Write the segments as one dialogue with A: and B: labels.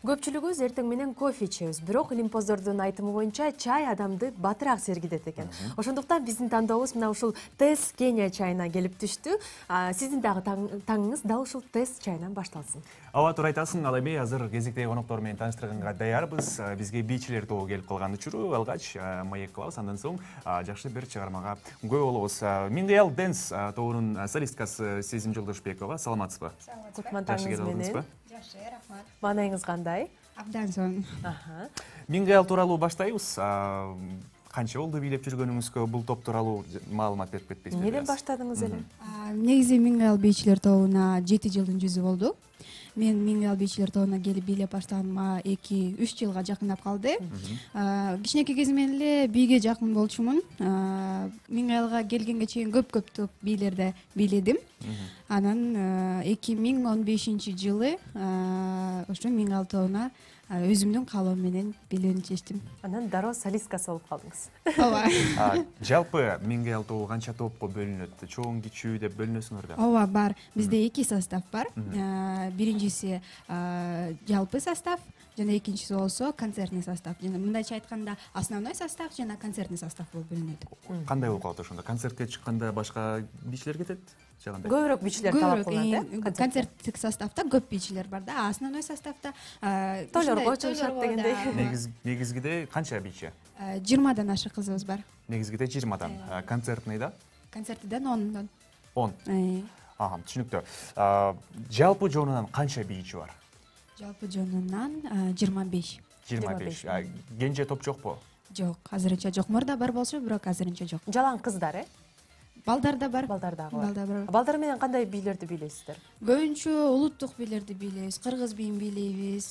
A: Көпчүлүгүбүз эртең менен кофе ичебиз, бирок илимпоздордун айтымы боюнча чай адамды батыраак сергитет экен. Ошондуктан биздин тандообуз мына ушул Тесс Кения чайына келип түштү. Сиздин дагы таңыңыз дал ушул Тесс чайынан башталсын.
B: Ооба, туура айтасың. Ал эми азыр кезектеги коноктор менен тааныштырганга даярбыз. Бизге бийчилер тобу келип калган учуру алгач маек кылабыз. Андан соң жакшы бир чыгармага күбө болобуз. Мингаял Dance тобунун солисткасы Сезим Жолдошбекова. Саламатсызбы?
A: Кутман таңыңыз менен.
C: Жакшы, рахмат.
A: Маанайыңыз кандай?
C: Абдан соң.
B: Мингаял тууралуу баштайбыз. Канча болду бийлеп жүргөнүңүзгө, бул топ тууралуу маалымат берип кетпейсизби?
A: Эмнеден баштадыңыз эле?
C: Негизи Мингаял бийчилер тобуна 7 жылдын жүзү болду. Мен Мингаял бийчилер тобуна келип бийлеп баштаганыма 2-3 жылга жакындап калды. Кичинекей кезимден эле бийге жакын болчумун. Мингаялга келгенге чейин көп топ бийлерди бийледим. Анан 2015 жылы ошо Мингаял тобуна өзүмдүн каалоом менен бийлөөнү чечтим.
A: Анан дароо солисткасы болуп калдыңыз.
C: Ооба.
B: Жалпы Мингаял тобу канча топко бөлүнөт? Чоң, кичүү деп бөлүнөсүңөр да?
C: Ооба, бар. Бизде 2 состав бар. Биринчиси жалпы состав, жана экинчиси болсо концертный состав. Жана мындайча айтканда основной состав жана концертный состав болуп бөлүнөт.
B: Кандай болуп калат ошондо? Концертке чыкканда башка бийчилер кетет?
A: Көбүрөөк бийчилер талап кылынат, э?
C: Концерттик составда көп бийчилер бар да, основной составда
A: тойлорго чыгышат дегендей.
B: Негизгиде канча бийчи?
C: 20дан ашык кызыбыз бар.
B: Негизгиде 20дан. Концертныйда?
C: Концертидан 10дан.
B: 10. Түшүнүктүү. Жалпы жонунан канча бийчи бар?
C: Жалпы жонунан 25.
B: 25. Кенже топ жокпу?
C: Жок, азырынча жок. Мурда бар болчу, бирок азырынча жок.
A: Жалаң кыздар, э?
C: Балдар да бар.
A: Балдар дагы бар.
C: Балдар бар.
A: Балдар менен кандай бийлерди бийлейсиздер?
C: Көбүнчө улуттук бийлерди бийлейбиз, кыргыз бийин бийлейбиз,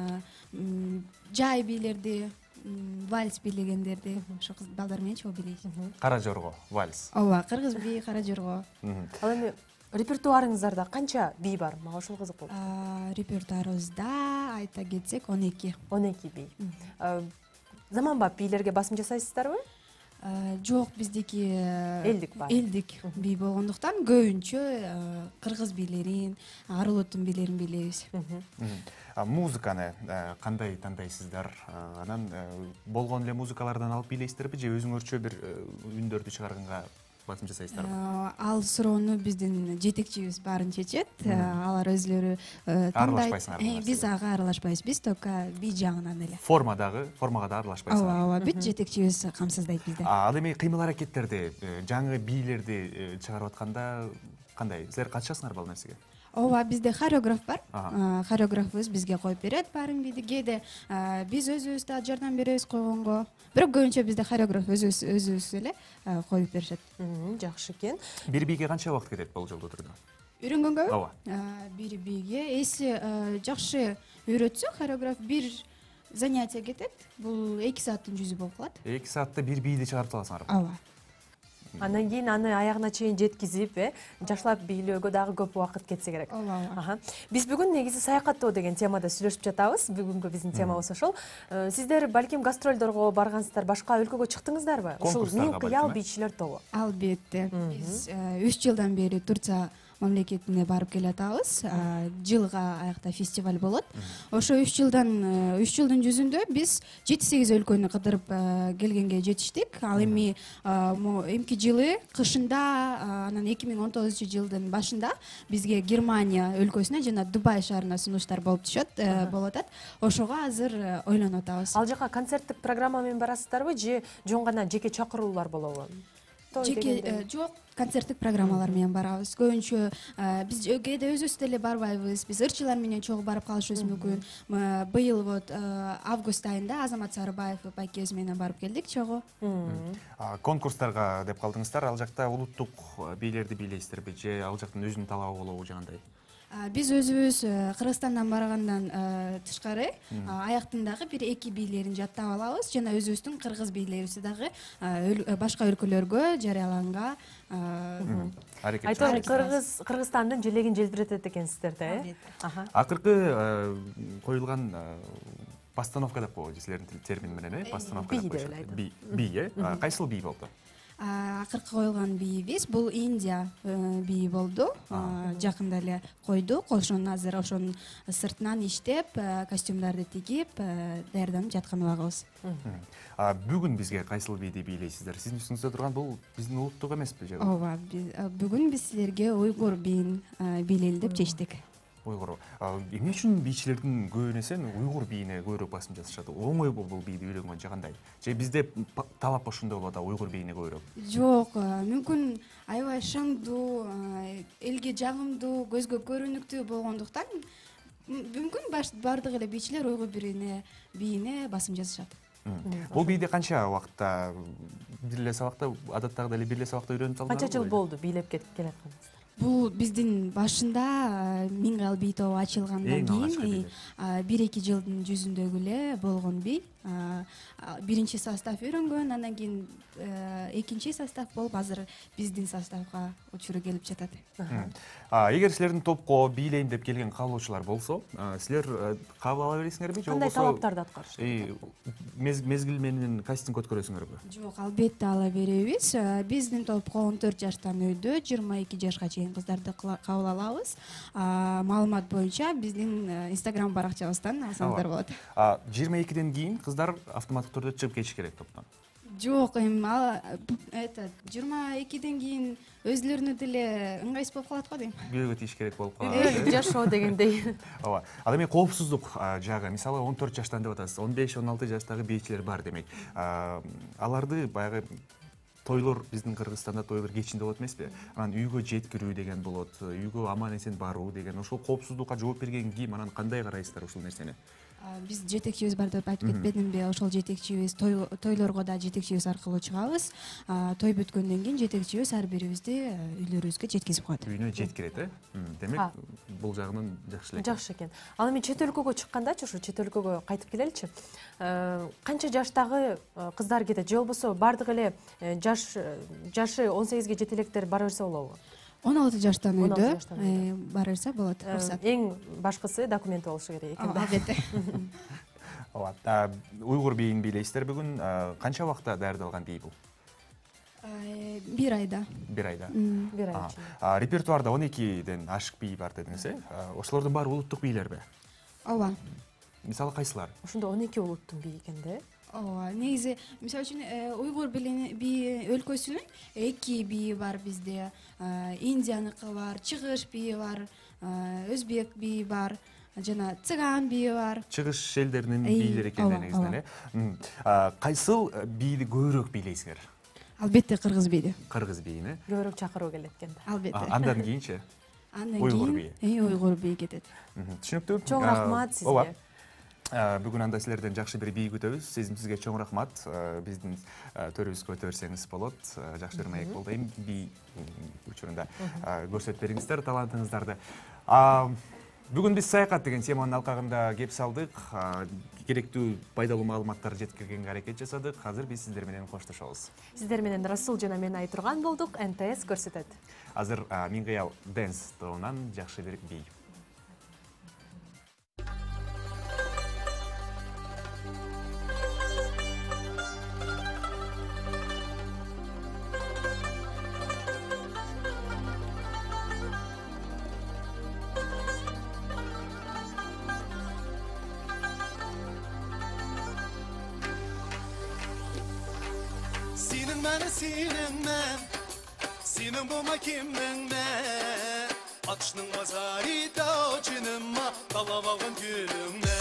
C: жай бийлерди, вальс бийлегендерди, ошо балдар менен чогуу бийлейбиз.
B: Кара жорго, вальс.
C: Ооба, кыргыз бий, кара жорго.
A: Ал эми репертуарыңыздарда канча бий бар? Мага ушул кызык болду.
C: Репертуарыбызда айта кетсек 12.
A: 12 бий. Заманбап бийлерге басым жасайсыздарбы?
C: Жок, биздики
A: элдик бар.
C: Элдик бий болгондуктан көбүнчө кыргыз бийлерин, арулуттун бийлерин бийлейбиз.
B: Музыканы кандай тандайсыздар? Анан болгон эле музыкалардан алып бийлейсиздерби же өзүңөрчө бир үндөрдү чыгарганга басым жасайсыздарбы?
C: Ал суроону биздин жетекчибиз баарын чечет. Алар өзлөрү тандайт. Биз ага аралашпайбыз. Биз только бий жагынан эле.
B: Формага да аралашпайсыңар.
C: Ооба, бүт жетекчибиз камсыздайт бизди.
B: Ал эми кыймыл-аракеттерди, жаңы бийлерди чыгарып атканда кандай? Силер катышасыңарбы ал нерсеге?
C: Ооба, бизде хореограф бар. Хореографыбыз бизге коюп берет баарын бийди. Кээде биз өзүбүз да жардам беребиз койгонго. Бирок көбүнчө бизде хореограф өзүбүз эле коюп беришет.
A: Жакшы экен.
B: Бир бийге канча убакыт кетет болжолдуу турду?
C: Үйрөнгөнгө?
B: Ооба.
C: Бир бийге эси жакшы үйрөтсө хореограф бир занятие кетет. Бул 2 сааттын жүзү болуп калат.
B: 2 саатта бир бийди чыгарып саласыңарбы?
C: Ооба.
A: Андан кийин аны аягына чейин жеткизип, жакшылап бийлөөгө дагы көп убакыт кетсе керек.
C: Ооба.
A: Биз бүгүн негизи саякаттоо деген темада сүйлөшүп жатабыз. Бүгүнкү биздин темабыз ошол. Сиздер балким гастролдорго баргансыздар, башка өлкөгө чыктыңыздарбы? Ушул Мингаял бийчилер тобу.
C: Албетте. Биз 3 жылдан бери Турция мамлекетине барып келатабыз. Жылга аякта фестиваль болот. Ошо 3 жылдын жүзүндө биз 7-8 өлкөнү кыдырып келгенге жетиштик. Ал эми эмки жылы кышында, анан 2019 жылдын башында бизге Германия өлкөсүнө жана Дубай шаарына сунуштар болуп болуп атат. Ошого азыр ойлонуп атабыз.
A: Ал жака концерттик программа менен барасыздарбы же жон гана жеке чакыруулар болобу?
C: Жеке жок, концерттик программалар менен барабыз. Көбүнчө биз кээде өзүбүз деле барбайбыз. Биз ырчылар менен чогуу барып калышыбыз мүмкүн. Быйыл август айында Азамат Сарыбаев байкебиз менен барып келдик чогуу.
B: Конкурстарга деп калдыңыздар. Ал жакта улуттук бийлерди бийлейсиздерби же ал жактын өзүнүн талабы болобу жагандай?
C: Биз өзүбүз Кыргызстандан баргандан тышкары аяктындагы 1-2 бийлерин жаттап алабыз жана өзүбүздүн кыргыз бийлерибизди дагы башка өлкөлөргө жарыяланга
A: айтор Кыргызстандын желегин желбиретет экенсиздер да, э?
B: Акыркы коюлган постановка деп коебуз силердин термин менен, постановка деп коюшат. Бий, кайсыл бий болду?
C: акыркы коюлган бийибиз бул Индия бийи болду. Жакында эле койдук. Ошонун азыр ошонун сыртынан иштеп, костюмдарды тигип, даярданып жаткан убагыбыз.
B: Бүгүн бизге кайсыл бийди бийлейсиздер? Сиздин үстүңүздө турган бул биздин улуттук эмеспи же?
C: Ооба, бүгүн биз силерге уйгур бийин бийлейли деп чечтик.
B: Уйгур. Эмне үчүн бийчилердин көбүнесе уйгур бийине көбүрөөк басым жасашат? Оңойбу бул бийди үйлөнгөн же кандай? Же бизде талап ошондой болот, уйгур бийине көбүрөөк?
C: Жок, мүмкүн аябай шаңдуу, элге жагымдуу, көзгө көрүнүктүү болгондуктан мүмкүн бардык эле бийчилер уйгур бийине басым жасашат.
B: Бул бийди канча убакытта бир эле сабакта, адаттагыдай эле бир эле сабакта үйрөнүп алдыңарбы?
A: Канча жыл болду бийлеп келатканыңызда?
C: Бул биздин башында Мингал бий тобу ачылгандан кийин 1-2 жылдын жүзүндөгү эле болгон бий. Биринчи состав үйрөнгөн, андан кийин экинчи состав болуп азыр биздин составга учуру келип жатат.
B: Эгер силердин топко бийлейм деп келген каалоочулар болсо, силер кабыл ала бересиңерби же
A: Кандай
B: болбосо
A: талаптарды аткарышат?
B: Мезгил менен кастинг өткөрөсүңөрбү?
C: Жок, албетте ала беребиз. Биздин топко 14 жаштан өйдө 22 жашка чейин кыздарды кабыл алабыз. Маалымат боюнча биздин Instagram баракчабыздан алсаңыздар болот.
B: 22ден кийин кыздар автоматтык түрдө чыгып кетиш керек топтон.
C: Жок, 22ден кийин өзлөрүнө деле ыңгайсыз болуп калат го дейм.
B: Бирөөгө тийиш керек болуп калат.
A: Жашоо дегендей.
B: Ооба. Ал эми коопсуздук жагы, мисалы 14 жаштан деп атасыз, 15-16 жаштагы бийчилер бар демек. Аларды баягы тойлор биздин Кыргызстанда тойлор кечинде болот эмеспи? Анан үйгө жеткирүү деген болот, үйгө аман эсен баруу деген. Ошол коопсуздукка жооп берген ким? Анан кандай карайсыздар ушул нерсени?
C: Биз жетекчибиз бар деп айтып кетпедимби? Ошол жетекчибиз тойлорго да жетекчибиз аркылуу чыгабыз. Той бүткөндөн кийин жетекчибиз ар бирибизди үйлөрүбүзгө жеткизип коет.
B: Үйүнө жеткирет, Демек, бул жагынан жакшы эле.
A: Жакшы экен. Ал эми чет өлкөгө чыккандачы, ушу чет өлкөгө кайтып келеличи. Канча жаштагы кыздар кетет же болбосо бардык эле жашы 18ге жете электер бара берсе болобу? 16
C: жаштан өйдө бара берсе болот, уруксат.
A: Эң башкысы документ болушу керек экен.
C: Албетте.
B: Ооба. Уйгур бийин бийлейсиздер бүгүн. Канча убакытта даярдалган бий бул?
C: 1 айда.
B: 1 айда.
A: 1 ай ичинде.
B: Репертуарда 12ден ашык бий бар дедиңиз, Ошолордун баары улуттук бийлерби?
C: Ооба.
B: Мисалы кайсылар?
A: Ошондо 12 улуттун бийи экен да?
C: Ооба, негизи мисалы үчүн уйгур бий өлкөсүнүн 2 бийи бар бизде. Индияныкы бар, чыгыш бийи бар, өзбек бийи бар, жана цыган бийи бар.
B: Чыгыш элдеринин бийлери экен негизинен, Кайсыл бийди көбүрөөк бийлейсиңер?
C: Албетте кыргыз бийди.
B: Кыргыз бийини.
A: Көбүрөөк чакыруу келет экен да.
C: Албетте.
B: Андан кийинчи?
C: Уйгур бийи. Уйгур бийи кетет.
B: Түшүнүктүү.
A: Чоң рахмат сизге.
B: Бүгүн анда силерден жакшы бир бий күтөбүз. Сизге чоң рахмат. Биздин төрүбүзгө өтө берсеңиз болот. Жакшы бир маек болду. Эми бий учурунда көрсөтүп бериңиздер талантыңыздарды. Бүгүн биз саякат деген теманын алкагында кеп салдык. Керектүү пайдалуу маалыматтар жеткиргенге аракет жасадык. Азыр биз сиздер менен коштошобуз.
A: Сиздер менен Расул жана мен Айтурган болдук. НТС көрсөтөт.
B: Азыр Мингал Dance тобунан жакшы бир бий.
D: Senin boma kimden ben Atışının azarı da cınıma Dalavağın gülümle